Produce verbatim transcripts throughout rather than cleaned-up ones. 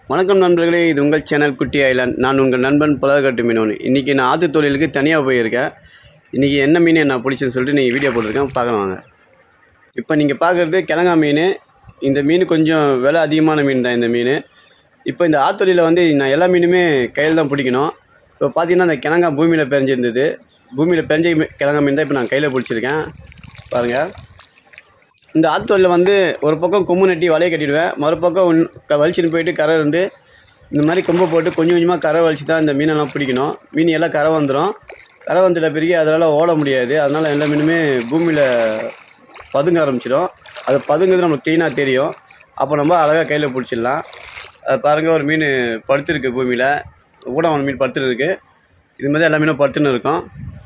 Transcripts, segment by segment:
வணக்கம் நண்பர்களே, இது உங்கள் சேனல் குட்டி ஐலாண்ட். நான் உங்கள் நண்பன் புலகட்டு மீனவன். இன்றைக்கி நான் ஆற்று தொழிலுக்கு தனியாக போயிருக்கேன். இன்றைக்கி என்ன மீன் நான் பிடிச்சேன்னு சொல்லிட்டு நீங்கள் வீடியோ போட்டிருக்கேன், பார்க்கலாம் வாங்க. இப்போ நீங்கள் பார்க்குறது கிழங்கா மீன். இந்த மீன் கொஞ்சம் விலை அதிகமான மீன் தான் இந்த மீன். இப்போ இந்த ஆற்றொழியில் வந்து நான் எல்லா மீனுமே கையில் தான் பிடிக்கணும். இப்போ பார்த்தீங்கன்னா அந்த கிழங்கா பூமியில் பெஞ்சிருந்தது. பூமியில் பெஞ்ச கிழங்கா மீன் தான் இப்போ நான் கையில் பிடிச்சிருக்கேன். பாருங்கள், இந்த ஆற்றொழியில் வந்து ஒரு பக்கம் கொம்பு நட்டி வலையை கட்டிடுவேன், மறுபக்கம் வலிச்சுன்னு போயிட்டு கரை இருந்து இந்த மாதிரி கொம்பை போட்டு கொஞ்சம் கொஞ்சமாக கரை வலிச்சு தான் இந்த மீனெல்லாம் பிடிக்கணும். மீன் எல்லாம் கரை வந்துடும். கரை வந்துட்ட பிறகு அதனால் ஓட முடியாது. அதனால் எல்லா மீனுமே பூமியில் பதுங்க ஆரம்பிச்சிடும். அது பதுங்கிறது நம்மளுக்கு க்ளீனாக தெரியும். அப்போ நம்ம அழகாக கையில் பிடிச்சிடலாம். அது பாருங்கள், ஒரு மீன் படுத்துருக்கு பூமியில். ஊடகம் மீன் படுத்துன்னு இருக்குது. இது மாதிரி எல்லா மீனும் படுத்துன்னு இருக்கும்.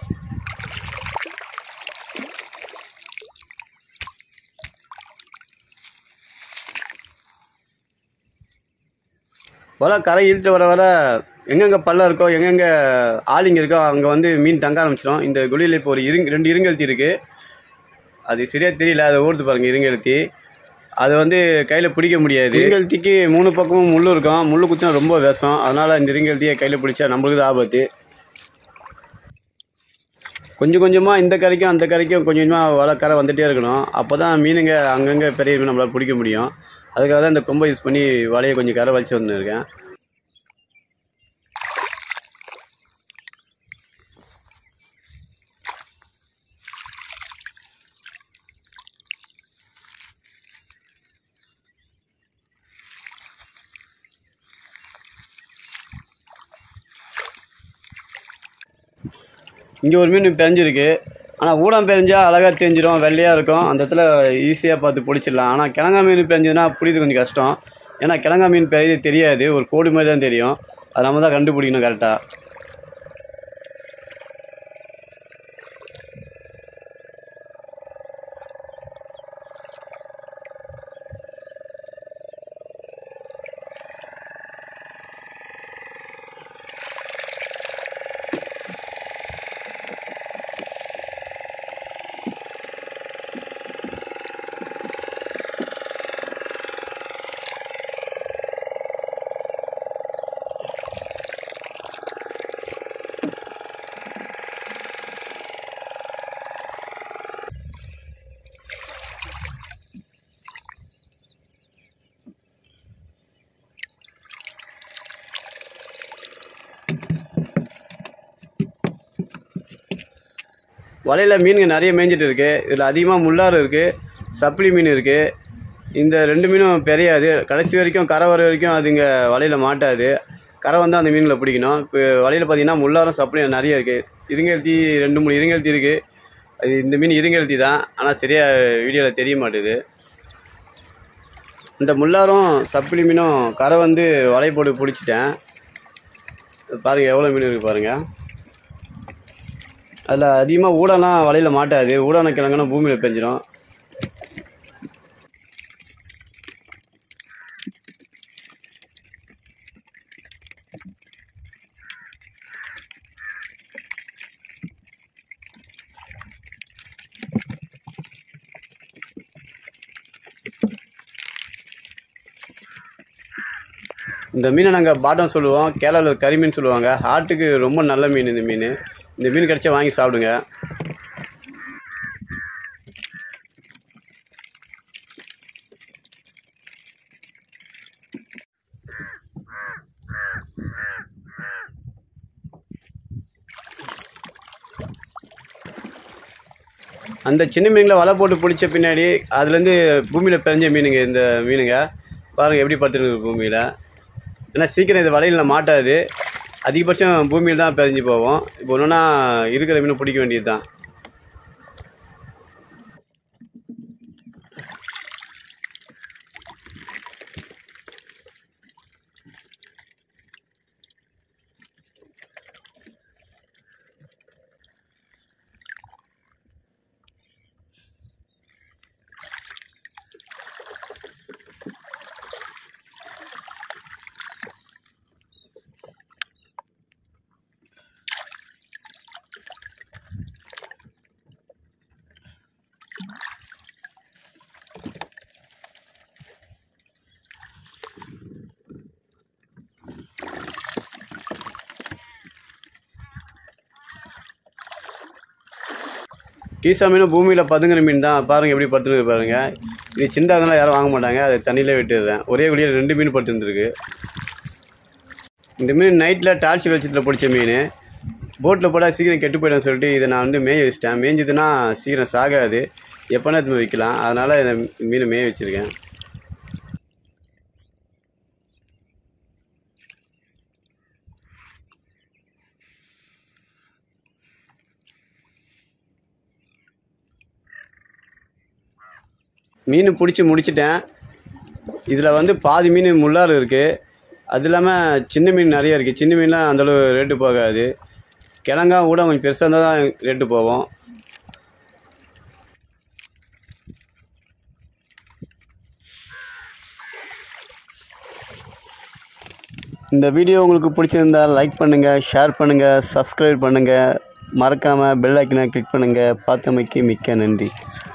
வலை கரை இழுத்து வர வர எங்கெங்கே பள்ளம் இருக்கோ, எங்கெங்கே ஆளிங்க இருக்கோ அங்கே வந்து மீன் தங்க ஆரம்பிச்சிடும். இந்த குழியில் இப்போ ஒரு இருங் ரெண்டு இருங்கெழுத்தி இருக்குது. அது சரியாக தெரியல, அதை ஓடுத்து பாருங்கள் இருங்கெழுத்தி. அது வந்து கையில் பிடிக்க முடியாது. இருங்கெழுத்திக்கு மூணு பக்கமும் முள் இருக்கும். முள் குத்தினா ரொம்ப விஷம். அதனால் இந்த இருங்கெழுத்தியை கையில் பிடிச்சா நம்மளுக்கு தான் ஆபத்து. கொஞ்சம் கொஞ்சமாக இந்த கரைக்கும் அந்த கரைக்கும் கொஞ்சம் கொஞ்சமாக வலை கரை வந்துகிட்டே இருக்கணும். அப்போ தான் மீனுங்க அங்கங்கே பெரிய மீன் நம்மளால் பிடிக்க முடியும். அதுக்காக தான் இந்த கொம்பை யூஸ் பண்ணி வலையை கொஞ்சம் கரை வலிச்சு வந்துருக்கேன். இங்கே ஒரு மீன் பெஞ்சிருக்கு. ஆனால் ஊடம் பெஞ்சால் அழகாக தெரிஞ்சிடும், வெள்ளையாக இருக்கும். அந்த இடத்துல ஈஸியாக பார்த்து பிடிச்சிடலாம். ஆனால் கிழங்கா மீன் பெஞ்சதுன்னா பிடிக்கிறது கொஞ்சம் கஷ்டம். ஏன்னா கிழங்கா மீன் பெரிய தெரியாது, ஒரு கோடு மாதிரி தான் தெரியும். அது நம்ம தான் கண்டுபிடிக்கணும் கரெக்டாக. வலையில் மீனுங்க நிறைய மேய்ஞ்சிட்டு இருக்குது. இதில் அதிகமாக முள்ளாறு இருக்குது, சப்ளி மீன் இருக்குது. இந்த ரெண்டு மீனும் பெரியாது. கடைசி வரைக்கும் கரை வர வரைக்கும் அதுங்க வலையில் மாட்டாது. கரை வந்து அந்த மீன்களை பிடிக்கணும். இப்போ வலையில் பார்த்தீங்கன்னா முள்ளாரும் சப்ளியும் நிறைய இருக்குது. இருங்கெழுத்தி ரெண்டு மூணு இருங்கெழுத்தி இருக்குது. அது இந்த மீன் இருங்கெழுத்தி தான், ஆனால் சரியாக வீடியோவில் தெரிய மாட்டுது. இந்த முள்ளாரும் சப்ளி மீனும் கரை வந்து வலை போட்டு பிடிச்சிட்டேன். பாருங்கள் எவ்வளோ மீன் இருக்குது பாருங்கள். அதில் அதிகமாக ஊடலாம் வலையில் மாட்டாது. ஊடான கிழங்குனா பூமியில் பெஞ்சிடும். இந்த மீனை நாங்கள் பாட்டம் சொல்லுவோம், கேரளாவில் கறி மீன் சொல்லுவாங்க. ஹார்ட்டுக்கு ரொம்ப நல்ல மீன் இந்த மீன். இந்த மீன் கிடச்சா வாங்கி சாப்பிடுங்க. அந்த சின்ன மீன்களை வலை போட்டு பிடிச்ச பின்னாடி அதுலேருந்து பூமியில் பெஞ்ச மீனுங்க இந்த மீனுங்க. பாருங்கள் எப்படி படுத்துருக்கு பூமியில். ஏன்னா சீக்கிரம் இது வலையில் மாட்டாது. அதிகபட்சம் பூமியில் தான் பெஞ்சு போவோம். இப்போ ஒன்றுனா இருக்கிற மீனை பிடிக்க வேண்டியது தான். கீசா மீன் பூமியில் பதுங்குற மீன் தான். பாருங்கள் எப்படி படுத்துன்னு பாருங்கள். இது சின்னதெல்லாம் யாரும் வாங்க மாட்டாங்க. அதை தண்ணியிலே விட்டுடுறேன். ஒரே குழியில் ரெண்டு மீன் படுத்துருந்துருக்கு. இந்த மீன் நைட்டில் டார்ச் வெளிச்சத்தில் பிடிச்ச மீன். போட்டில் போட்டால் சீக்கிரம் கெட்டு போய்டும் சொல்லிட்டு இதை நான் வந்து மேய வச்சிட்டேன். மேய்ஞ்சதுன்னா சீக்கிரம் சாகாது, எப்போனா எடுத்து வைக்கலாம். அதனால் இந்த மீனை மேய வச்சுருக்கேன். மீன் பிடிச்சி முடிச்சிட்டேன். இதில் வந்து பாதி மீன் முள்ளாறு இருக்குது. அது இல்லாமல் சின்ன மீன் நிறைய இருக்குது. சின்ன மீன்லாம் அந்தளவு ரேட்டு போகாது. கிழங்கா கூட கொஞ்சம் பெருசாக இருந்தால் தான் ரேட்டு போகும். இந்த வீடியோ உங்களுக்கு பிடிச்சிருந்தால் லைக் பண்ணுங்கள், ஷேர் பண்ணுங்கள், சப்ஸ்கிரைப் பண்ணுங்கள். மறக்காமல் பெல் ஐக்கனை கிளிக் பண்ணுங்கள். பார்த்தமைக்கு மிக்க நன்றி.